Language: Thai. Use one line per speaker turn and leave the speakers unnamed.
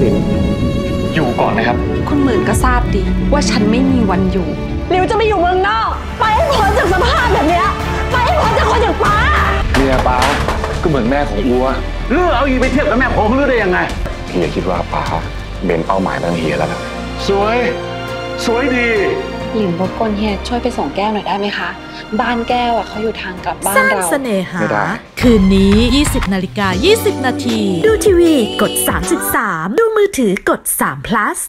ลินอยู่ก่อนนะครับ
คุณหมื่นก็ทราบดีว่าฉันไม่มีวันอยู่
หลิวจะไม่อยู่เมืองนอกไปให้พ้นจากสภาพแบบนี้ไปให้พ้นจากคนอย่างป้า
เมียป้าก็เหมือนแม่ของอัว
เลือกเอาอีไปเทียบกับแม่ผมเลือกได้ยังไง
เฮียคิดว่าป้าเป็นเป้าหมายตั้งเฮียแล้วนะ
สวยดี
หลินรบกวนเฮียช่วยไปส่งแก้วหน่อยได้ไหมคะบ้านแก้วเขาอยู่ทางกลับบ้านเรา
สร้างเสน่หาคืนนี้ 20:20 น.ดูทีวีกด 3.3 ดูมือถือกด3 plus